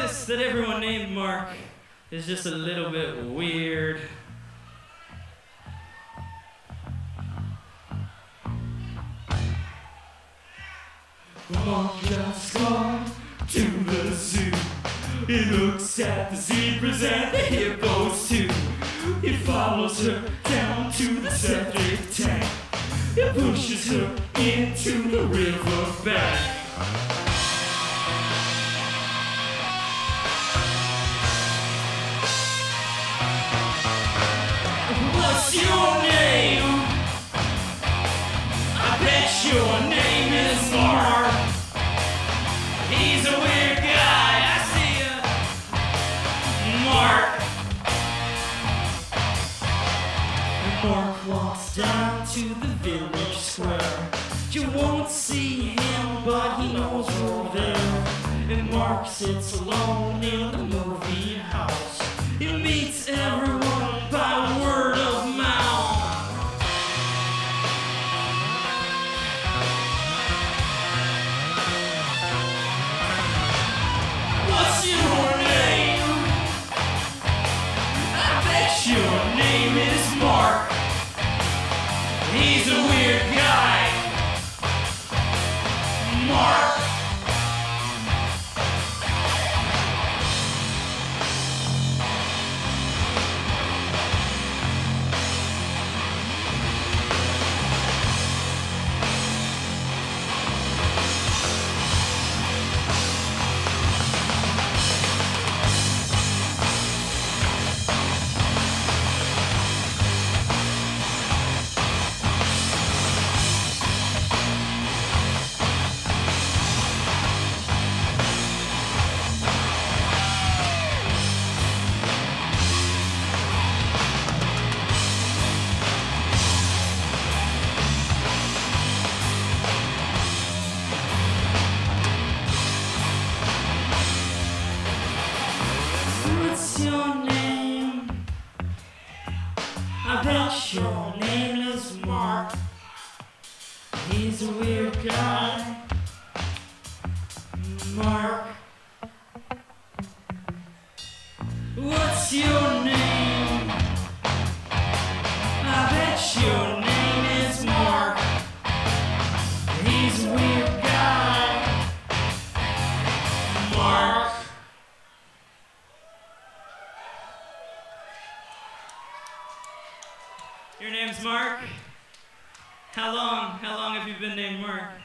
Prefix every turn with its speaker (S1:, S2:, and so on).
S1: noticed that everyone named Mark is just a little bit weird. Mark just gone to the zoo. He looks at the zebras and the hippos too. He follows her down to the septic tank. He pushes her into the riverbank. What's your name? I bet your name is Mark. He's a weird guy, I see ya. Mark. Mark walks down to the village square. You won't see him, but he knows you're there. And Mark sits alone in the movie house. He meets everyone by word of mouth. What's your name? I bet your name is Mark. He's a weird guy. Mark. What's your name? I bet your name is Mark. He's a weird guy. Mark. What's your name? I bet your name is Mark. He's a weird guy. Mark. Your name's Mark? How long have you been named Mark?